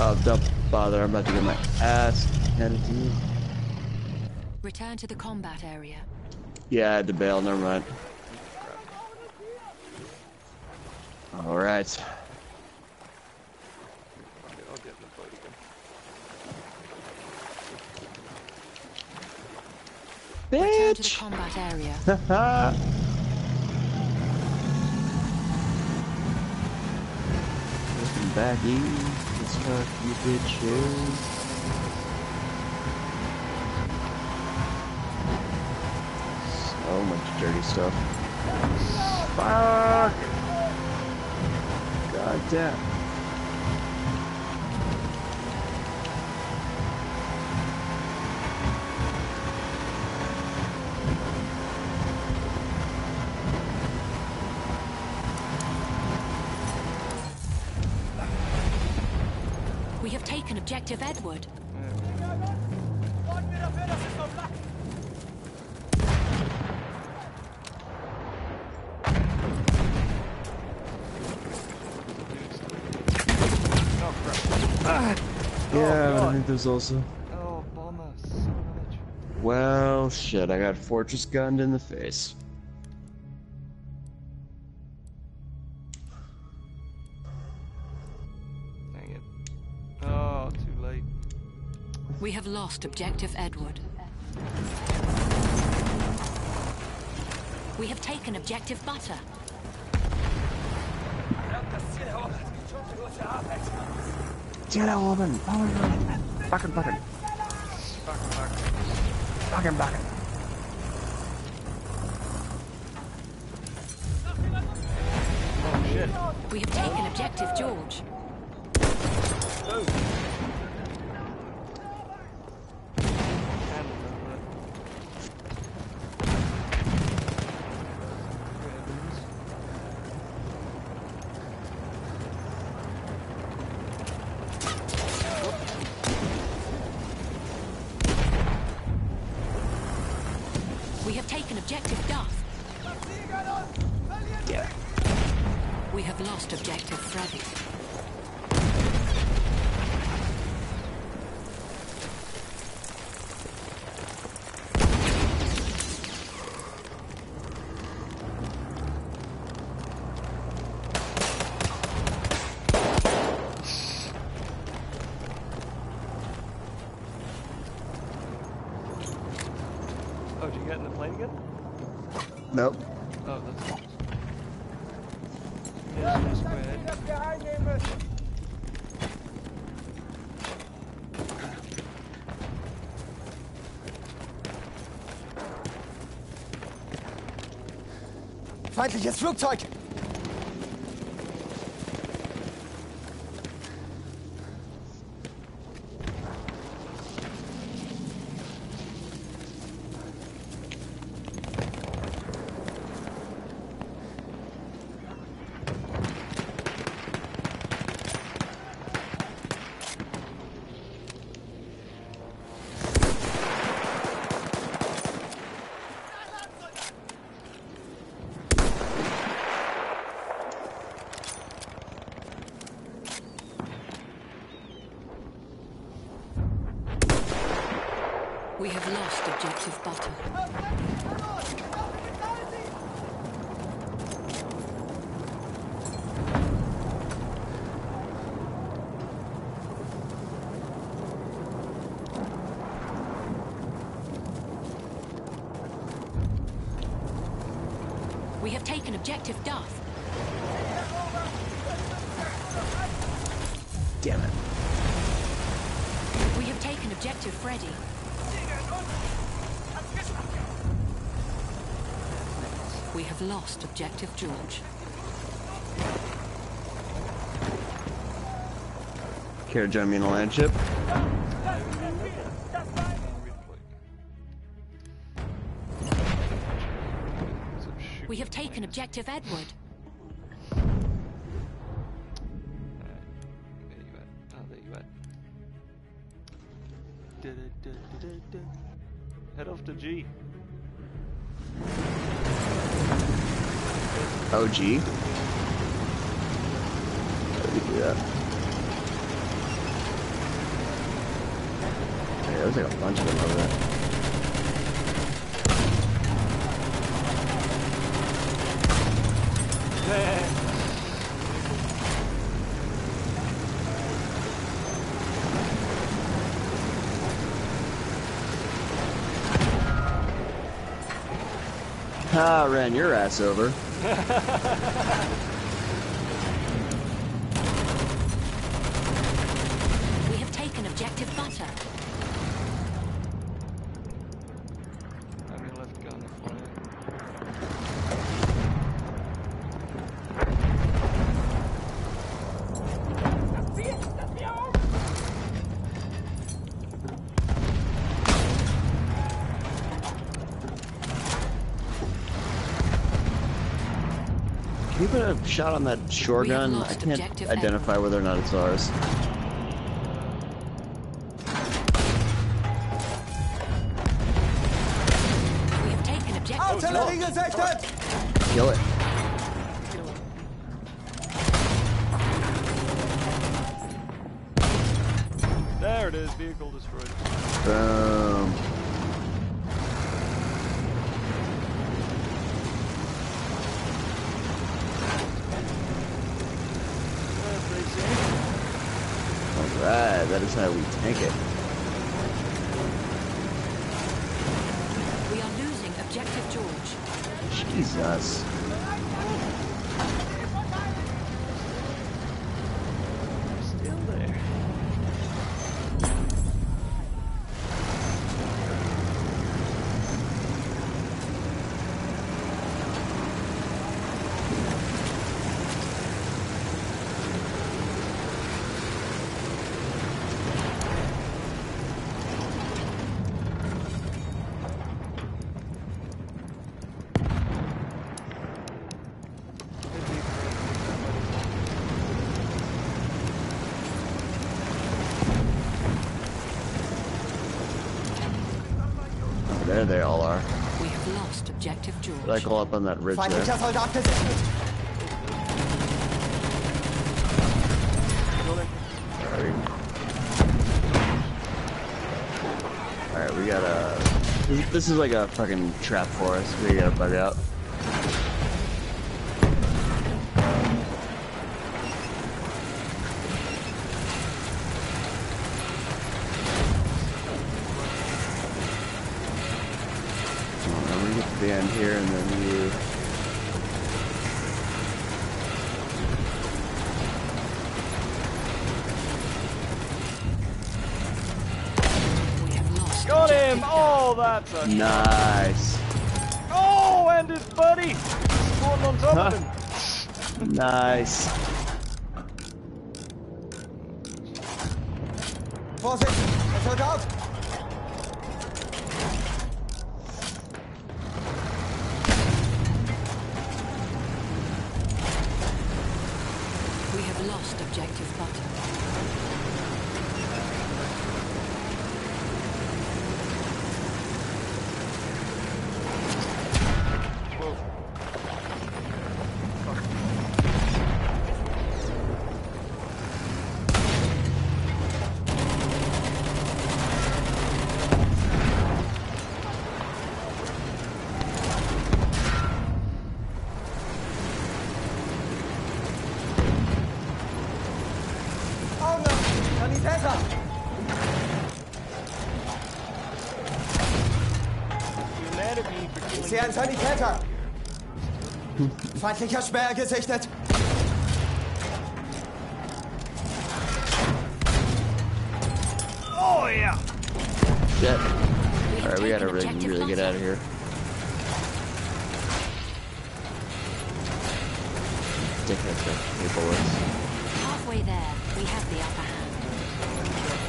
Oh, don't bother. I'm about to get my ass handed to you. Return to the combat area. Yeah, I had to bail. Never mind. All right. I'll get in the boat again. Return to the Bitch! combat area. Haha! Welcome back, Eve. Let's fuck you, bitches. So much dirty stuff. Fuck! God damn. We have taken objective Edward. Yeah, I think there's also. Oh, bomber, son of a bitch. Well, shit, I got fortress gunned in the face. Dang it. Oh, too late. We have lost objective Edward. We have taken objective Butter. Get out, woman! Backen. Back. Oh, shit. We have taken objective George. We have taken objective Duff. Yeah. We have lost objective Freddy. Oh, did you get in the plane again? Nope. Oh, that's nice. Here's the squared. Feindliches Flugzeug! We have lost objective Butter. We have taken objective Duff. Damn it. We have taken objective Freddy. We have lost objective George. Care to join me in a land ship? We have taken objective Edward. Where you at? Oh, there you at. Head off to G. OG? How do you do that? there's like a bunch of them over there. Ah, ran your ass over. We have taken objective butter. Have your left gun fire. Can you put a shot on that shore We have gun? I lost can't objective identify Edward. whether or not it's ours. We have taken objective. Artillerie gesichtet! Kill it. There it is, vehicle destroyed. Boom. Alright, that is how we tank it. We are losing objective George. Jesus. Still there. There they all are. We have lost objective George. Like all up on that ridge there. Feindlicher Soldat gesichtet! Alright, we gotta... This is like a fucking trap for us. We gotta bug out. I'm gonna get to the end here and then you... We have lost Got objective him! Duff. Oh, that's a... Nice. Oh, and his buddy! Spawned on top of him. Nice. Vorsicht! Der Soldat! We have lost objective butter. Whoa. Auge! Sanitäter! You're mad at me for Ich killing sehe einen Sanitäter! Feindlicher Sperr gesichtet! Oh, yeah! Shit. We have Alright, we gotta taken really, objective really get butter. out of here. Dickheads got any bullets. Halfway there, we have the upper hand.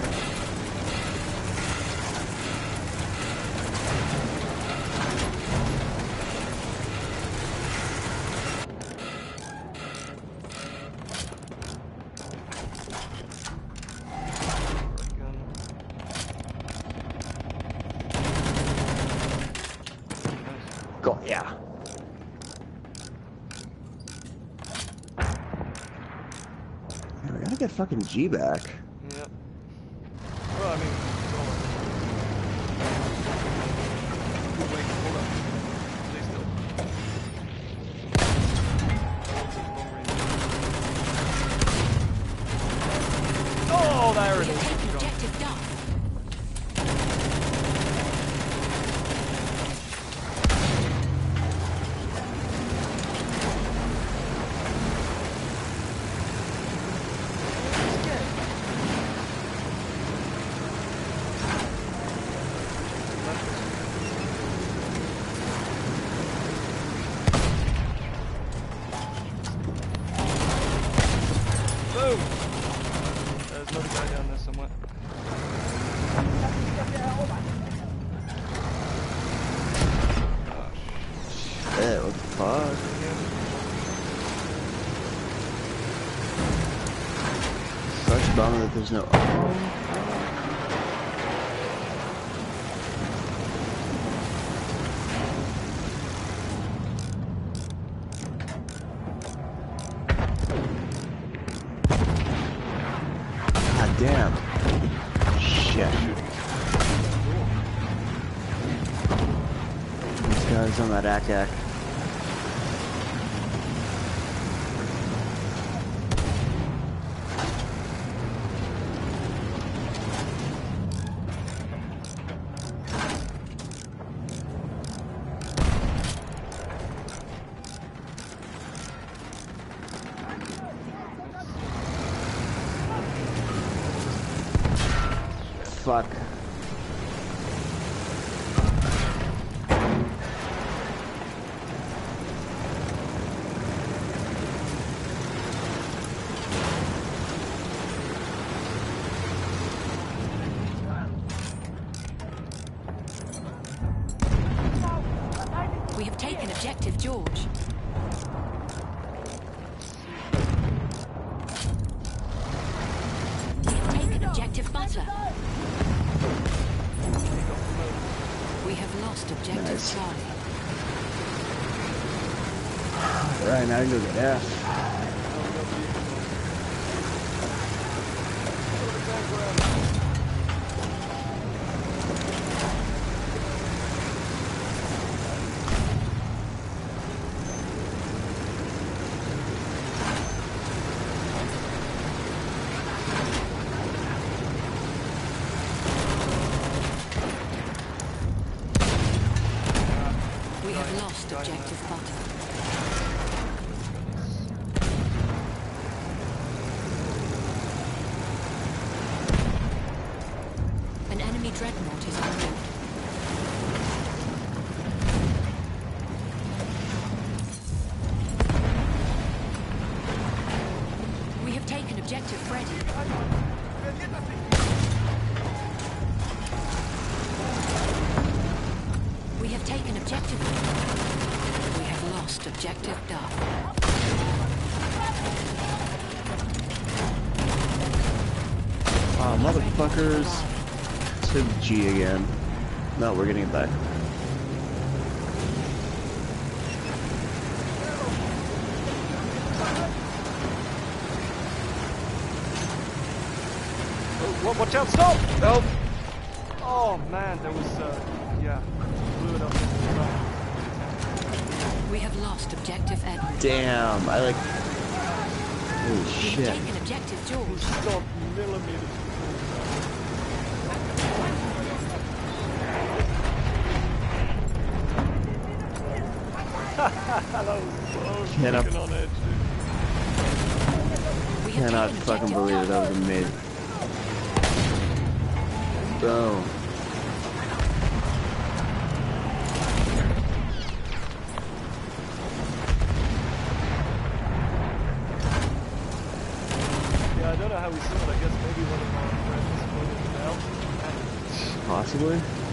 Go, yeah. Man, we gotta get fucking G back. Yep. Well, I mean, Oh, there We it have is. taken objective Duff. Boom! There's another guy down there somewhere. Yeah, what the fuck? Such a bummer that there's no. God damn. Shit. This guy's on that ack. Fuck. We have taken objective George. We have taken objective Butter. We have lost objective Nice. Charlie. Right, now you go get F. We have lost objective Butter. An enemy dreadnought is en route. We have taken objective Freddy. We have taken objective. We have lost objective Duff. Oh, motherfuckers. To G again. No, we're getting it back. Oh, watch out, stop! Help! Oh man, there was, yeah, blew it up. We have lost objective Edward. Damn, I like. Holy We have shit. taken objective George. Stop millimeters. That was so Cannot- freaking on edge, dude. We have Cannot taken fucking objective believe it. That was amazing. Boom. Yeah, I don't know how we saw it. I guess maybe one of our friends pointed it out. Possibly.